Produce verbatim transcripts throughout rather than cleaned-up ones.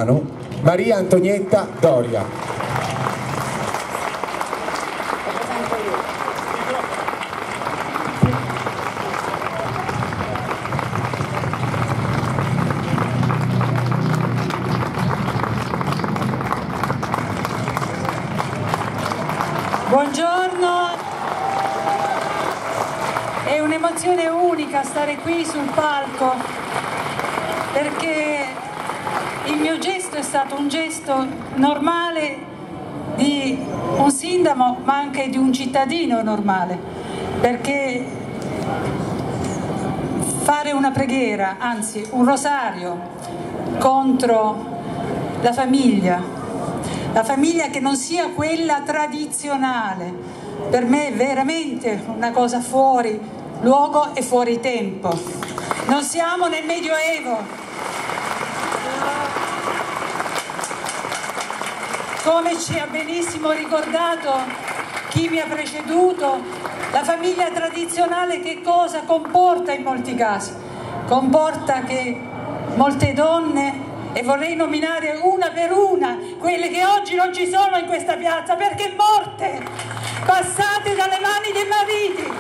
Milano, Maria Antonietta Doria. Buongiorno, è un'emozione unica stare qui sul palco perché il mio gesto è stato un gesto normale di un sindaco ma anche di un cittadino normale, perché fare una preghiera, anzi un rosario contro la famiglia, la famiglia che non sia quella tradizionale, per me è veramente una cosa fuori luogo e fuori tempo. Non siamo nel Medioevo. Come ci ha benissimo ricordato chi mi ha preceduto, la famiglia tradizionale che cosa comporta in molti casi? Comporta che molte donne, e vorrei nominare una per una quelle che oggi non ci sono in questa piazza perché morte, passate dalle mani dei mariti,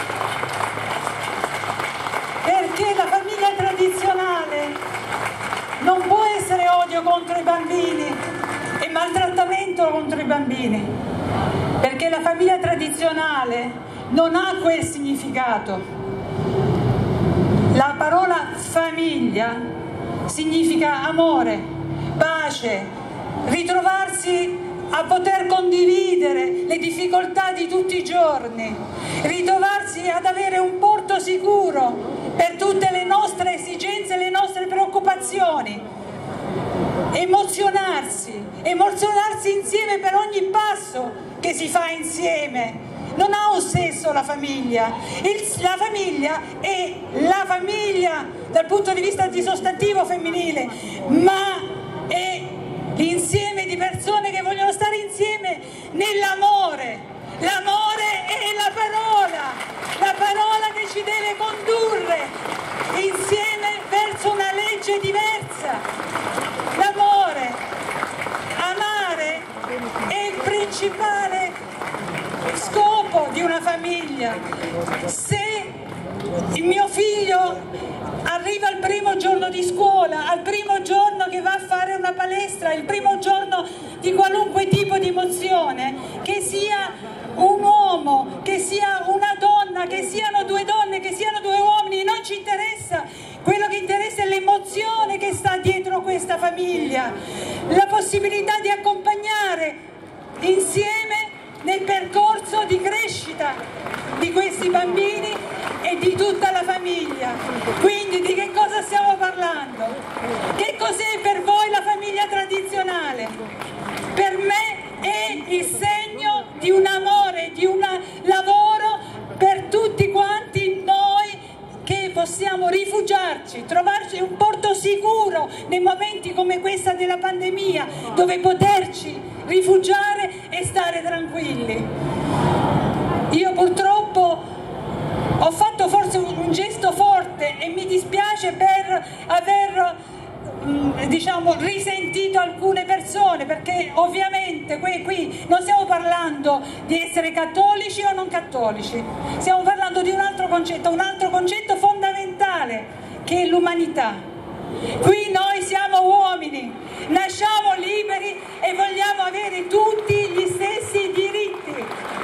perché la famiglia tradizionale non può essere odio contro i bambini e maltrattamento contro i bambini, perché la famiglia tradizionale non ha quel significato. La parola famiglia significa amore, pace, ritrovarsi a poter condividere le difficoltà di tutti i giorni, ritrovarsi ad avere un porto sicuro per tutte le nostre esigenze e le nostre preoccupazioni, emozionarsi, emozionarsi insieme per ogni passo che si fa insieme. Non ha un sesso la famiglia, Il, la famiglia è la famiglia dal punto di vista di sostantivo femminile, ma è l'insieme di persone che vogliono stare insieme nell'amore. L'amore è la parola, la parola che ci deve condurre insieme verso una legge diversa. L'amore, amare è il principale scopo di una famiglia. Se il mio figlio arriva al primo giorno di scuola, al primo giorno che va a fare una palestra, il primo giorno di qualunque tipo di emozione, che sia un uomo, che sia una donna, che siano due donne, che siano due uomini, non ci interessa. Quello che interessa è l'emozione che sta dietro questa famiglia, la possibilità di accompagnare insieme nel percorso di crescita di questi bambini e di tutta la famiglia. Quindi di che cosa stiamo parlando? Che cos'è per voi la famiglia tradizionale? Per me è il segno di un amore, di un lavoro per tutti quanti noi che possiamo rifugiarci, trovarci un porto sicuro nei momenti come questa della pandemia, dove poterci rifugiare e stare tranquilli. Io purtroppo ho fatto forse un gesto forte e mi dispiace per aver diciamo risentito alcune persone, perché ovviamente qui, qui non stiamo parlando di essere cattolici o non cattolici, stiamo parlando di un altro concetto, un altro concetto fondamentale che è l'umanità. Qui noi siamo uomini, nasciamo liberi e vogliamo avere tutti gli stessi diritti.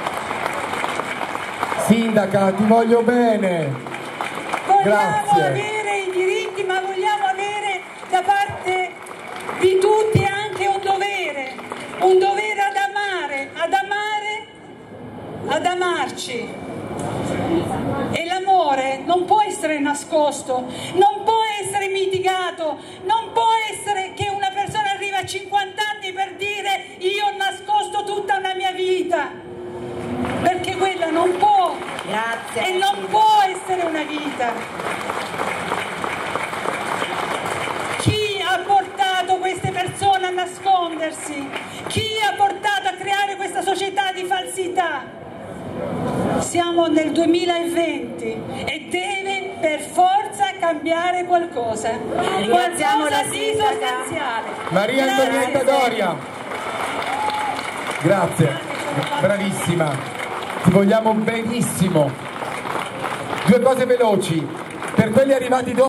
Sindaca, ti voglio bene. Vogliamo Grazie. avere i diritti, ma vogliamo avere da parte di tutti anche un dovere, un dovere ad amare, ad amare, ad amarci. E l'amore non può essere nascosto, non può essere mitigato, non può essere che una persona arriva a cinquanta anni per dire io ho nascosto tutta una mia vita, perché quella non può. Grazie. E non può essere una vita. Chi ha portato queste persone a nascondersi? Chi ha portato a creare questa società di falsità? Siamo nel duemilaventi e deve per forza cambiare qualcosa, qualcosa di sostanziale. Maria Antonietta Doria, grazie, bravissima, ti vogliamo benissimo. Due cose veloci, per quelli arrivati dopo.